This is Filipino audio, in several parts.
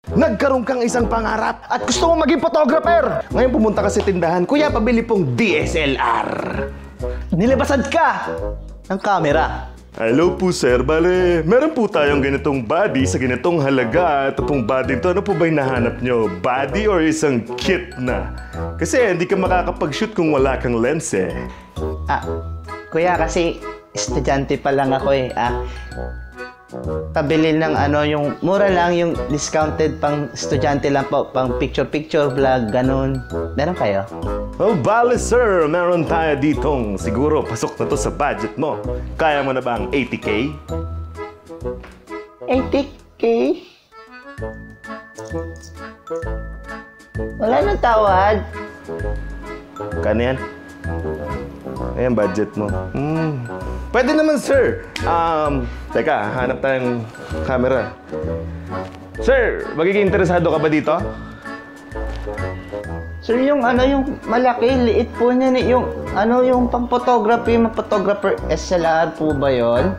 Nagkaroon kang isang pangarap at gusto mo maging photographer. Ngayon pumunta ka sa tindahan, kuya, pabili pong DSLR. Nilabasan ka ng camera. Hello po sir, bale, meron po tayong ganitong body sa ganitong halaga. Ito pong body ito, ano po ba hinahanap nyo? Body or isang kit na? Kasi hindi ka makakapag-shoot kung wala kang lens eh. Kuya, kasi estudyante pa lang ako eh. Pabili ng yung mura lang, yung discounted pang estudyante lang po, pang picture-picture vlog, ganun. Meron kayo? Oh, bale sir, meron tayo ditong siguro pasok na to sa budget mo. Kaya mo na ba ang 80K? 80K? Wala nang tawad. Kano yan? Ayan, budget mo. Pwede naman, sir. Teka, hanap tayong camera. Sir, magiging interesado ka ba dito? Sir, yung malaki, liit po niyan eh. Yung pang photography, yung photographer SLR po ba yun?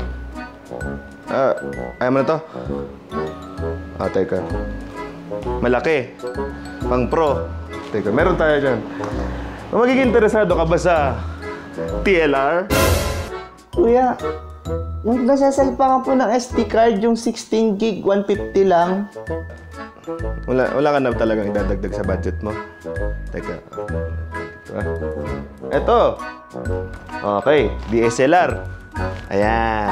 Ayaw mo na to? Teka. Malaki. Pang pro. Teka, meron tayo dyan. Magiging interesado ka ba sa TLR? Kuya, nagsasalpa ka po ng SD card, yung 16 gig, 150 lang. Wala ka na talagang idadagdag sa budget mo? Teka. Eto. Okay, DSLR. Ayan.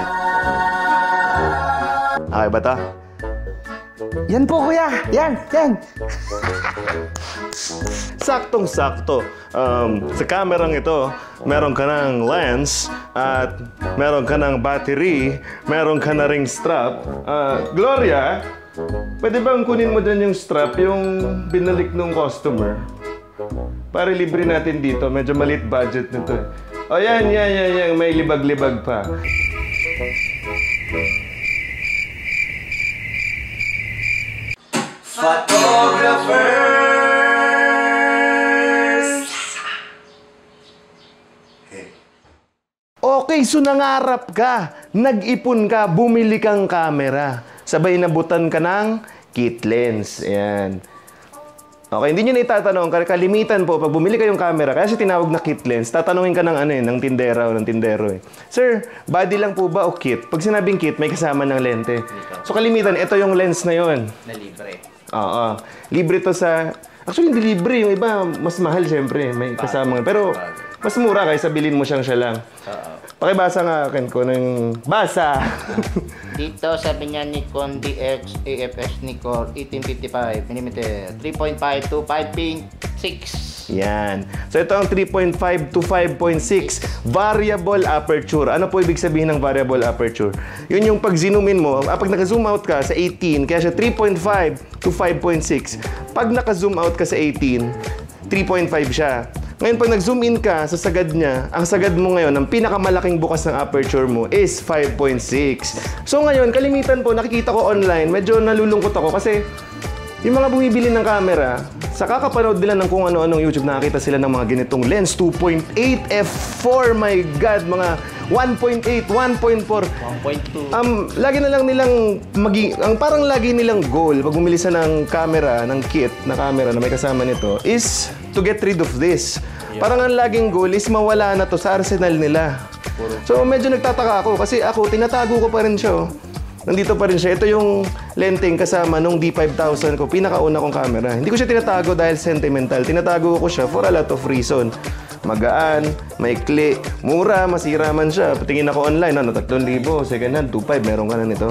Okay ba to? Yan po, kuya. Yan. Saktong-sakto. Sa kamerang ito, meron ka ng lens at meron ka ng battery, meron ka na ring strap. Gloria, pwede bang kunin mo dyan yung strap, yung binalik ng customer? Para libre natin dito. Medyo maliit budget nito eh. O yan. May libag-libag pa. Photographers! Okay, so nangarap ka, nag-ipon ka, bumili kang camera. Sabay inabutan ka ng kit lens. Ayan. Okay, hindi nyo na itatanong. Kalimitan po, pag bumili kayong camera, kaya siya tinawag na kit lens, tatanungin ka ng ng tindera o ng tindero eh. Sir, body lang po ba o kit? Pag sinabing kit, may kasama ng lente. So kalimitan, ito yung lens na yon. Na libre. Oo. Libre to sa... Actually, hindi libre. Yung iba, mas mahal siyempre. May kasama. Pero, mas mura kaysa bilhin mo siya lang. Pakibasa nga akin ko ng basa. Dito, sabi niya Nikon DX AFS Nikon 1855 mm 3.5 to 5.6. Yan. So, ito ang 3.5 to 5.6 variable aperture. Ano po ibig sabihin ng variable aperture? Yun yung pag zoomin mo, pag naka-zoom out ka sa 18, kaya siya 3.5 to 5.6. Pag naka-zoom out ka sa 18, 3.5 siya. Ngayon, pag nag-zoom in ka sa sagad niya, ang sagad mo ngayon, ang pinakamalaking bukas ng aperture mo is 5.6. So ngayon, kalimitan po, nakikita ko online, medyo nalulungkot ako kasi yung mga bumibili ng camera, sa kakapanood nila ng kung ano-anong YouTube, nakakita sila ng mga ganitong lens, 2.8 f4, my God, mga 1.8, 1.4. 1.2. Lagi na lang nilang parang lagi nilang goal pag bumili sa ng camera, ng kit na camera na may kasama nito is to get rid of this. Parang ang laging goal is mawala na to sa arsenal nila. So medyo nagtataka ako kasi ako tinatago ko pa rin siya. Nandito pa rin siya. Ito yung lenteng kasama nung D5000 ko, pinakauna kong camera. Hindi ko siya tinatago dahil sentimental. Tinatago ko siya for a lot of reason. Magaan, maikli, mura, masira man siya. Patingin ako online, 3,000, second hand, 2,500, meron ka na nito.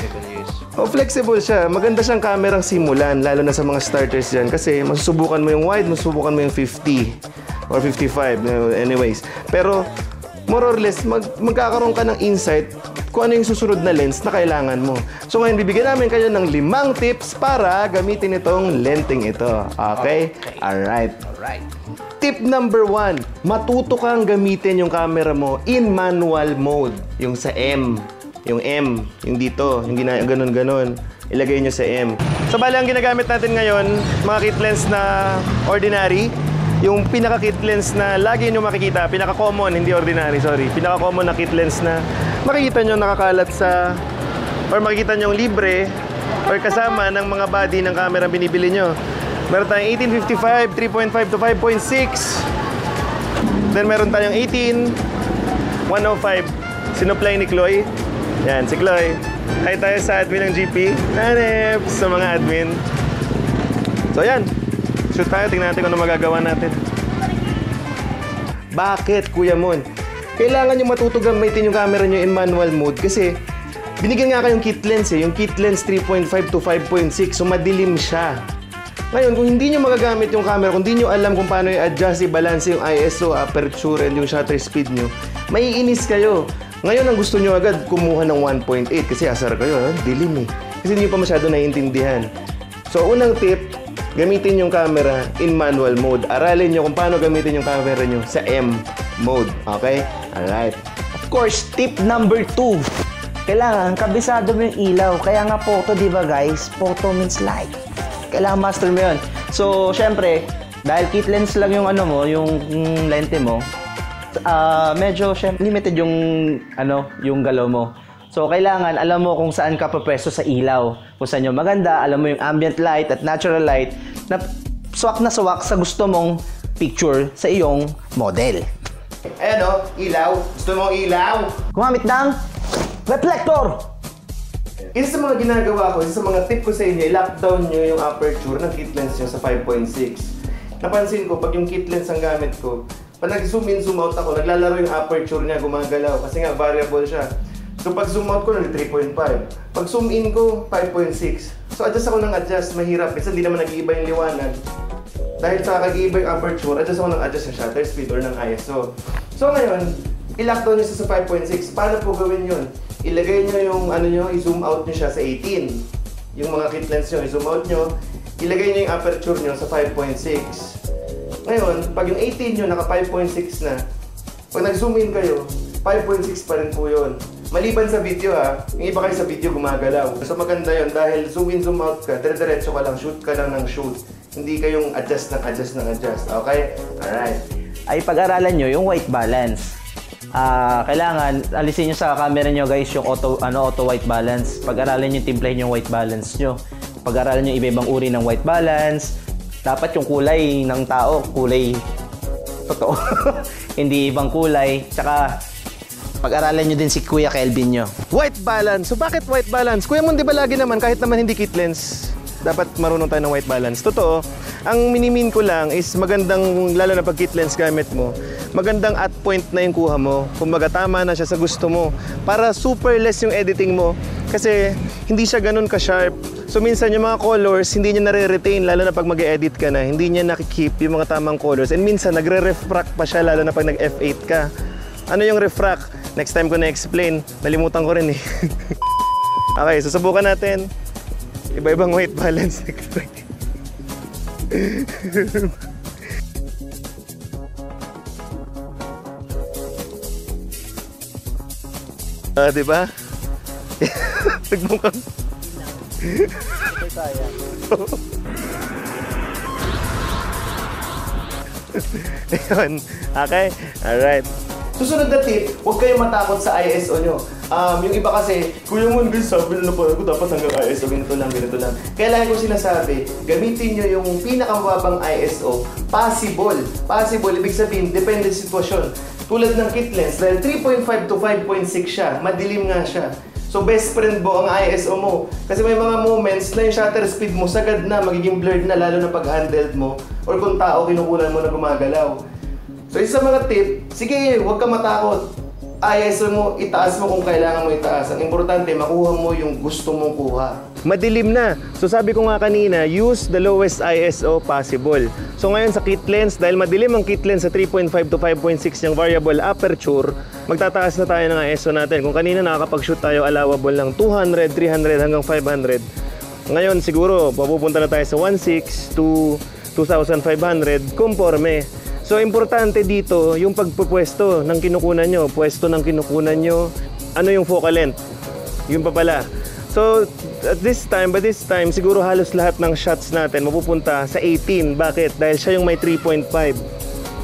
Flexible siya. Maganda siyang kamerang simulan, lalo na sa mga starters dyan. Kasi masusubukan mo yung wide, masusubukan mo yung 50 or 55. Anyways. Pero, more or less, magkakaroon ka ng insight kung ano yung susunod na lens na kailangan mo. So ngayon, bibigyan namin kayo ng 5 tips para gamitin itong lenteng ito. Okay? Alright. Tip number 1, matuto kang gamitin yung camera mo in manual mode. Yung sa M. Yung M. Yung dito. Hindi na ganun-ganun. Ilagay nyo sa M. So bali, ang ginagamit natin ngayon, mga kit lens na ordinary. Yung pinaka-kit lens na lagi nyo makikita, pinaka-common, hindi ordinary, sorry. Pinaka-common na kit lens na makikita nyo nakakalat sa, or makikita nyo libre or kasama ng mga body ng camera binibili nyo. Meron tayong 1855, 3.5 to 5.6. Then meron tayong 18, 105. Sinupply ni Cloi. Yan, si Cloi. Hi tayo sa admin ng GP. Hanep sa mga admin. So yan, shoot tayo. Tingnan natin kung ano magagawa natin. Bakit, Kuya Mon? Kailangan nyo matuto gamitin yung camera nyo in manual mode kasi binigyan nga kayong kit lens eh. Yung kit lens 3.5 to 5.6. So madilim siya. Ngayon, kung hindi nyo magagamit yung camera, kung hindi nyo alam kung paano i-adjust, i-balance yung ISO, aperture, and yung shutter speed nyo, maiinis kayo. Ngayon, ang gusto nyo agad, kumuha ng 1.8 kasi asar kayo, dilim eh. Kasi hindi nyo pa masyado naiintindihan. So, unang tip, gamitin yung camera in manual mode. Aralin nyo kung paano gamitin yung camera nyo sa M mode. Okay? Alright. Of course, tip number 2. Kailangan kabisado mo yung ilaw. Kaya nga photo, di ba guys? Photo means light. Kailangan master mo yun. So, syempre, dahil kit lens lang yung ano mo, yung lente mo, medyo syempre, limited yung yung galaw mo. So, kailangan alam mo kung saan ka papwesto sa ilaw. Kung saan yung maganda, alam mo yung ambient light at natural light na swak sa gusto mong picture sa iyong model. Ayan o, ilaw. Gusto mong ilaw? Gumamit ng reflector! Isa sa mga ginagawa ko, isa sa mga tip ko sa inyo, i-lockdown nyo yung aperture ng kit lens nyo sa 5.6. Napansin ko, pag yung kit lens ang gamit ko, pag nag-zoom in, zoom out ako, naglalaro yung aperture niya, gumagalaw. Kasi nga, variable siya. So pag zoom out ko, nag 3.5. Pag zoom in ko, 5.6. So adjust ako ng adjust, mahirap. Kasi hindi naman nag-iiba yung liwanag. Dahil sa kag-iiba yung aperture, adjust ako ng adjust ng shutter speed or ng ISO. So ngayon, i-lockdown nyo sa 5.6. Paano po gawin yun? Ilagay nyo yung i-zoom out nyo siya sa 18. Yung mga kit lens nyo, i-zoom out nyo. Ilagay nyo yung aperture nyo sa 5.6. Ngayon, pag yung 18 nyo naka 5.6 na, pag nag-zoom in kayo, 5.6 pa rin po yun. Maliban sa video ha, yung iba kayo sa video gumagalaw. So maganda yun dahil zoom in, zoom out ka, dire-diretso ka lang, shoot ka lang ng shoot. Hindi kayong adjust. Okay? Alright. Ay pag-aralan nyo yung white balance. Kailangan alisin nyo sa camera nyo guys yung auto white balance. Pag-aralan nyo, timplahin yung white balance nyo. Pag-aralan nyo iba-ibang uri ng white balance. Dapat yung kulay ng tao, kulay totoo. Hindi ibang kulay. Tsaka pag-aralan nyo din si Kuya Kelvin nyo. White balance. So bakit white balance? Kuya Mon, di ba lagi naman kahit naman hindi kit lens, dapat marunong tayo ng white balance. Totoo. Ang minimin ko lang is magandang, lalo na pag kit lens gamit mo, magandang at point na yung kuha mo. Kumbaga tama na siya sa gusto mo. Para super less yung editing mo. Kasi hindi siya ganun ka-sharp. So minsan yung mga colors, hindi niya nare-retain, lalo na pag mag-edit ka na. Hindi niya nakikip yung mga tamang colors. And minsan nagre-refract pa siya, lalo na pag nag-F8 ka. Ano yung refract? Next time ko na-explain. Nalimutan ko rin eh. Okay, susubukan natin. Iba-ibang white balance. Diba? Nagmukhang ayun. Okay? Alright. Susunod na tip, huwag kayong matakot sa ISO nyo. Yung iba kasi, Kuya Mon, sabi na pala ko dapat hanggang ISO, ganito lang. Kaya lang ko sinasabi, gamitin nyo yung pinakamababang ISO, possible. Possible, ibig sabihin, depende sa sitwasyon. Tulad ng kit lens, dahil 3.5 to 5.6 siya, madilim nga siya. So best friend mo ang ISO mo. Kasi may mga moments na yung shutter speed mo sagad na, magiging blurred na, lalo na pag handled mo, or kung tao kinukulan mo na gumagalaw. So isa sa mga tip, sige, huwag ka matakot. ISO mo, itaas mo kung kailangan mo itaas. Ang importante, makuha mo yung gusto mong kuha. Madilim na. So sabi ko nga kanina, use the lowest ISO possible. So ngayon sa kit lens, dahil madilim ang kit lens sa 3.5 to 5.6 yung variable aperture, magtataas na tayo ng ISO natin. Kung kanina nakakapag-shoot tayo allowable ng 200, 300 hanggang 500. Ngayon siguro, mapupunta na tayo sa 1.6 to 2,500, conforme. So, importante dito yung pagpupwesto ng kinukunan nyo. Pwesto ng kinukunan nyo. Ano yung focal length? Yung pa pala. So, by this time, siguro halos lahat ng shots natin mapupunta sa 18. Bakit? Dahil siya yung may 3.5.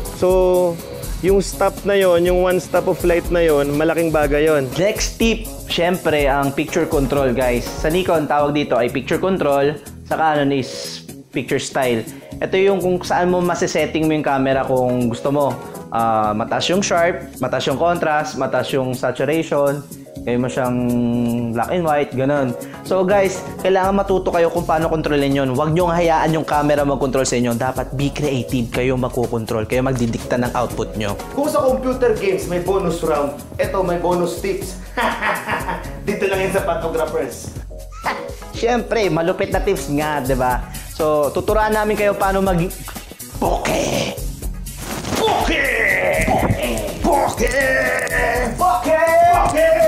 So, yung stop na yon, yung one stop of light na yon, malaking bagay yon. Next tip, syempre, ang picture control, guys. Sa Nikon, tawag dito ay picture control. Sa Canon is picture style. Ito yung kung saan mo masesetting mo yung camera kung gusto mo. Mataas yung sharp, mataas yung contrast, mataas yung saturation. Kaya mo siyang black and white, ganun. So guys, kailangan matuto kayo kung paano kontrolin yun. Huwag nyo hayaan yung camera mag-control sa inyo. Dapat be creative, kayo magkukontrol, kayo magdidikta ng output nyo. Kung sa computer games may bonus round, eto may bonus tips. Dito lang yan sa Fatographers. Siyempre, malupit na tips nga, di ba? So, tuturuan namin kayo paano bokeh! Bokeh! Bokeh! Bokeh! Bokeh!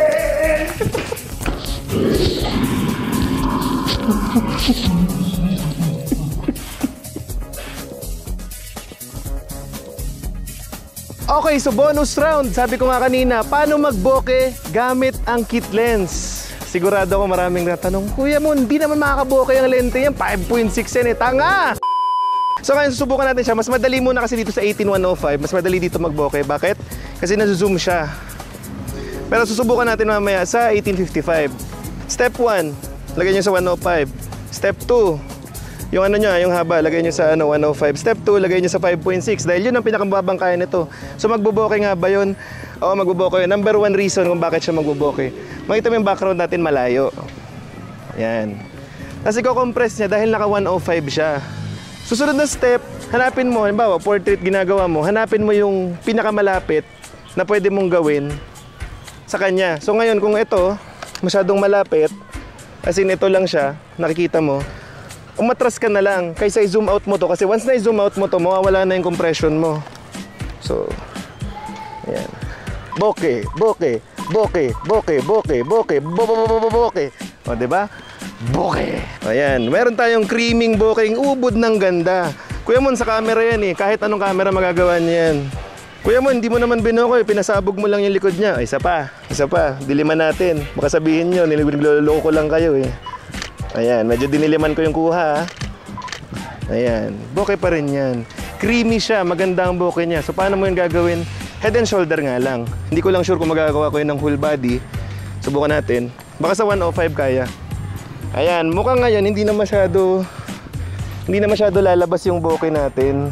Okay, so bonus round. Sabi ko nga kanina, paano mag-bokeh gamit ang kit lens? Sigurado ako maraming natanong, Kuya Mon, hindi naman makaka-bokeh ang lente yan. 5.6 yan eh, tanga! So ngayon susubukan natin siya. Mas madali muna kasi dito sa 18105. Mas madali dito mag-bokeh. Bakit? Kasi nasuzoom siya. Pero susubukan natin mamaya sa 1855. Step 1, lagay nyo sa 105. Step 2, yung ano nyo, yung haba, lagay nyo sa 105. Step 2, lagay nyo sa 5.6. Dahil yun ang pinakamababang kaya nito. So magbobokeh nga ba yun? Oo, magbobokeh. Number 1 reason kung bakit siya magbobokeh. Makita mo yung background natin malayo. Ayan. Tapos i-compress niya dahil naka 105 siya. Susunod na step, hanapin mo, halimbawa, portrait ginagawa mo, hanapin mo yung pinakamalapit na pwede mong gawin sa kanya. So ngayon, kung ito, masyadong malapit, as in ito lang siya, nakikita mo, umatras ka na lang kaysa i-zoom out mo to. Kasi once na i-zoom out mo to, mawawala na yung compression mo. So, ayan. Bokeh, bokeh, bokeh, bokeh, bokeh, bokeh, bokeh. O, diba? Bokeh. Ayan, meron tayong creaming bokeh, ubod ng ganda. Kuya Mon, sa camera yan eh. Kahit anong camera magagawa niya yan. Kuya Mon, hindi mo naman binokoy, pinasabog mo lang yung likod niya. Isa pa, diliman natin. Baka sabihin nyo, niloloko ko lang kayo eh. Ayan, medyo diniliman ko yung kuha. Ayan, bokeh pa rin yan. Creamy siya, maganda ang bokeh niya. So paano mo yun gagawin? Head and shoulder nga lang. Hindi ko lang sure kung magagawa ko yun ng whole body. Subukan natin. Baka sa 105 kaya. Ayan, mukhang ngayon hindi na masyado lalabas yung bokeh natin.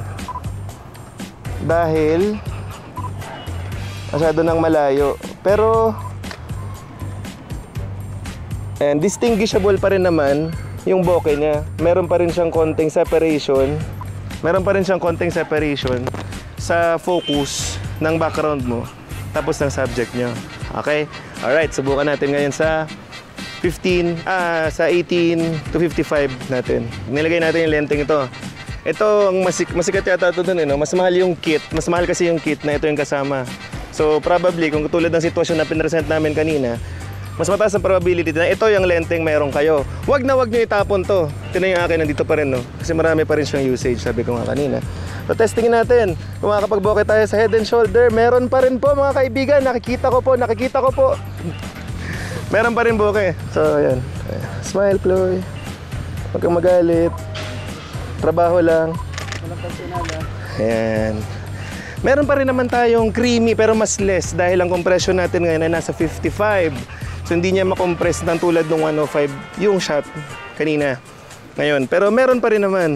Dahil masyado nang malayo. Pero and distinguishable pa rin naman yung bokeh niya. Meron pa rin siyang konting separation. Sa focus ng background mo tapos ng subject nyo. Okay? Alright, subukan natin ngayon sa 18 to 55 natin. Nilagay natin yung lenteng ito. Ito, ang masikat yata ito dun, no? Mas mahal yung kit. Mas mahal kasi yung kit na ito yung kasama. So, probably, kung tulad ng sitwasyon na pinresent namin kanina, mas mataas ang probability na ito yung lenteng meron kayo. Wag nyo itapon to. Ito na yung akin, nandito pa rin, no? Kasi marami pa rin siyang usage, sabi ko nga kanina. So, testingin natin. Kung makakapag-bokeh tayo sa head and shoulder, meron pa rin po, mga kaibigan. Nakikita ko po. Meron pa rin bokeh. So, ayan. Smile, Cloi. Huwag kang magalit. Trabaho lang. Ayan. Meron pa rin naman tayong creamy pero mas less dahil ang compression natin ngayon ay nasa 55. So, hindi niya makompress ng tulad ng 105 yung shot kanina. Ngayon. Pero meron pa rin naman.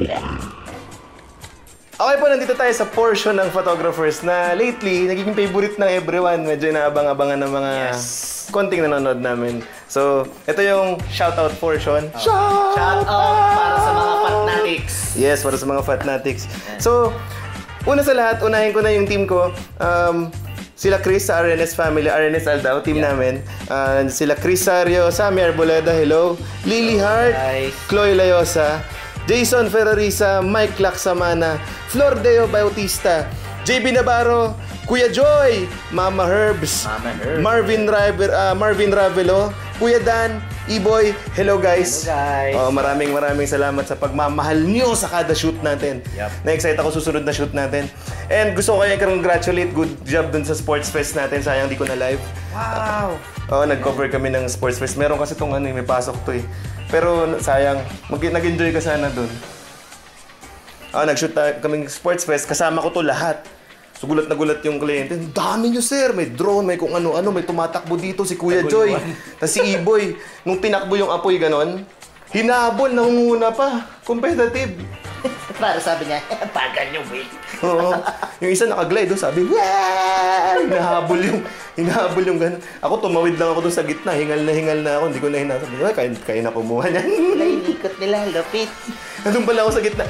Okay po, nandito tayo sa portion ng Photographers na lately, nagiging favorite ng everyone. Medyo inaabang-abangan ng mga konting nanonood namin. So, ito yung shoutout portion. Shoutout para sa mga fatnatics. Yes, para sa mga fatnatics. So, una sa lahat, unahin ko na yung team ko. Sila Chris sa RNS Family, RNS Aldao, team namin. Sila Chris Sario, Sammy Arboleda, hello. Lily Hart, Cloi Layosa, Jason Ferrarisa, Mike Laksamana, Flor Deo Bautista, JB Navarro, Kuya Joy, Mama Herbs, Marvin Ravelo, Kuya Dan, E-Boy, hello guys. Maraming salamat sa pagmamahal niyo sa kada shoot natin. Na-excite ako susunod na shoot natin. And gusto ko kayo congratulate, good job dun sa Sports Fest natin. Sayang di ko na live. Wow! Nag-cover kami ng Sports Fest. Meron kasi itong may pasok to eh. Pero sayang, nag-enjoy ka sana dun. Nag-shoot kaming Sports Fest, kasama ko to lahat. So gulat na gulat yung kliyente. Ang dami nyo sir, may drone, may kung ano-ano, may tumatakbo dito si Kuya Joy. Tapos si Iboy, nung tinakbo yung apoy ganon, hinabol, nangunguna pa. Competitive. Para sabi niya, bagal yung wait. Oo. Yung isa nakaglide, sabi, "Wow!" Hinahabol yung gano'n. Ako tumawid lang ako doon sa gitna, hingal na ako, hindi ko na hinasab. Kaya na kumuha niyan. Wala, inikot nila, lapit. Nandun pala ako sa gitna.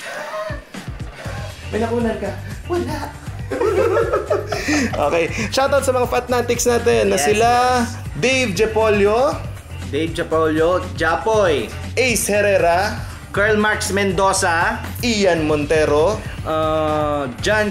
May nakunan ka? Wala. Okay, shoutout sa mga Fatnatics natin na sila Dave Jepolio, Japoy, Ace Herrera, Carl Marx Mendoza, Ian Montero, John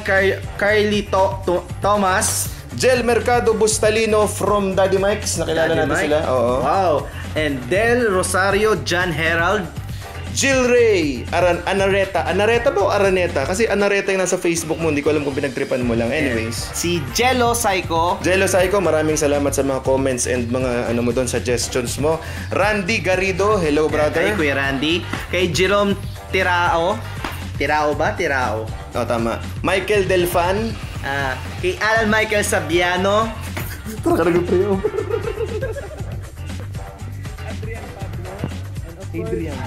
Thomas, Jel Mercado Bustalino from Daddy Mike's. Nakilala Daddy natin Mike. sila. Oo. Wow. And Del Rosario, John Herald, Gilrey Anareta. Anareta ba o Araneta? Kasi Anareta yung nasa Facebook mo. Hindi ko alam kung pinagtripan mo lang. Anyways. si Jello Psycho, Maraming salamat sa mga comments and mga ano mo doon, suggestions mo. Randy Garrido. Hello, brother. kay Kuya Randy, kay Jerome Tirao. Tirao ba? Tirao. Oh, tama. Michael Delfan. Kay Alan Michael Sabiano, Adrian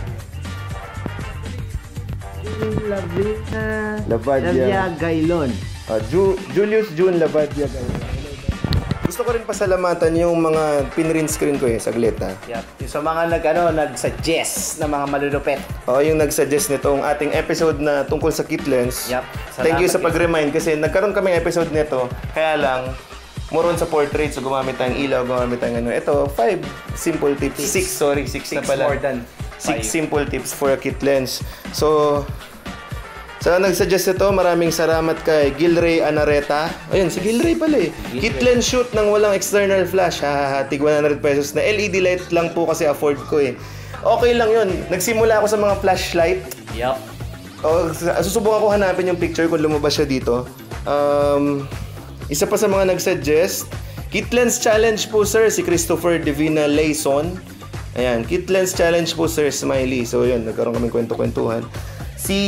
Lavia Gailon. Julius June Lavadia. Gusto ko rin pasalamatan yung mga pinrint screen ko saglit ha. Yep. Yung sa mga nag-suggest na mga malulupet. Yung nag-suggest nitong ating episode na tungkol sa kitlens. Yep. Thank you sa pag-remind kasi nagkaroon kaming episode nito. Kaya lang, more on sa portrait. So gumamit tayong ilaw, gumamit tayong Ito, 5 simple tips. 6 na pala. More than 6 simple tips for a kitlens. So, sa nag-suggest ito, maraming salamat kay Gilrey Anareta. Ayun, si Gilrey pala eh. Kitlens shoot ng walang external flash. Tig 100 pesos na LED light lang po kasi afford ko eh. Okay lang yun. Nagsimula ako sa mga flashlight. Yup. Susubukan ko hanapin yung picture kung lumabas siya dito. Isa pa sa mga nag-suggest, Kitlens Challenge po sir, si Christopher Divina Leyson. Ayan, Kitlens Challenge po sir, Smiley. So yun, nagkaroon kaming kwento-kwentuhan. Si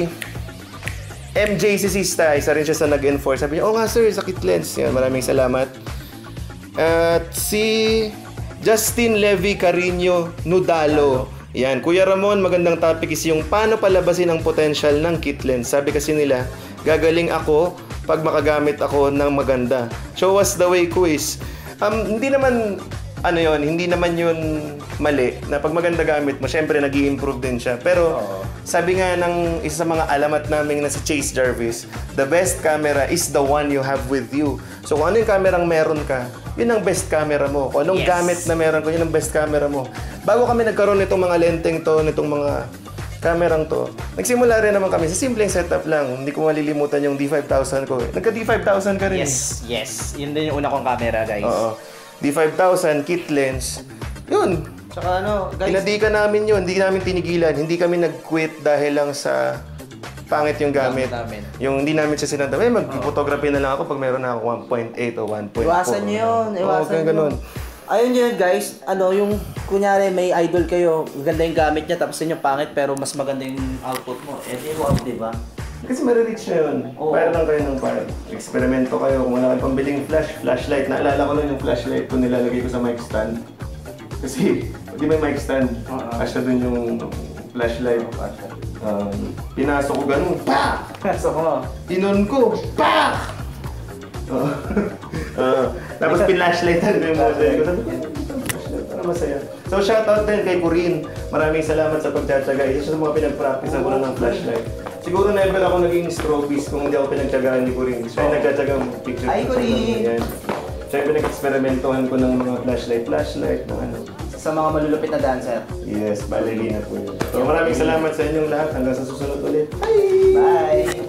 MJ Cesista, isa rin siya sa nag-enforce. Sabi niya, nga sir, sa Kitlens. Yan, maraming salamat. At si Justin Levi Cariño Nudalo. Yan, Kuya Ramon, magandang topic is yung paano palabasin ang potential ng kitlens. Sabi kasi nila, gagaling ako pag makagamit ako ng maganda. Show us the way quiz. Hindi naman hindi naman yun mali na pag maganda gamit mo, syempre nag-i-improve din siya. Pero sabi nga ng isa sa mga alamat namin na si Chase Jarvis, the best camera is the one you have with you. So kung ano yung kamerang meron ka, yun ang best camera mo. Kung anong gamit na meron ko, yun ang best camera mo. Bago kami nagkaroon nitong mga lenteng to, nitong mga kamerang to, nagsimula rin naman kami sa simpleng setup lang. Hindi ko malilimutan yung D5000 ko. Nagka D5000 ka rin. Yes. Yun din yung una kong camera, guys. Oo. D5000, kit lens. Yun. Tsaka guys. Pinadikan namin yun. Hindi namin tinigilan. Hindi kami nag-quit dahil lang sa pangit yung gamit. Yung hindi namin siya sinanda. Mag-photography na lang ako pag meron na ako 1.8 o 1.4. Iwasan nyo yun. Iwasan nyo. Ayun yun guys, yung kunyari may idol kayo, maganda yung gamit niya tapos yun yung pangit pero mas maganda yung output mo. Wow, diba? Kasi marireach na yun. Fire lang kayo ng fire. Eksperimento kayo. Kung wala kayong pambiling flashlight. Naalala ko lang yung flashlight ko nilalagay ko sa mic stand. Kasi, di may mic stand. Asya dun yung flashlight. Pinasok ko ganun. Pak! Pasok mo. Tinon ko. Pak! Tapos pinashlightan ko yung model ko. Sabi ko, para masaya. So shoutout din kay Corinne. Maraming salamat sa pagtsatsaga. Isa sa mga pinag-practice ako ng flashlight. Siguro never ako naging strobist kung hindi ako pinagtsagaan ni Corinne. Siya yung nagtsatsagang picture. Ay, Corinne! Siya yung pinag-experimentohan ko ng mga flashlight, ng ano. Sa mga malulupit na dancer. Yes, ballerina po yun. So maraming salamat sa inyong lahat. Hanggang sa susunod ulit. Bye!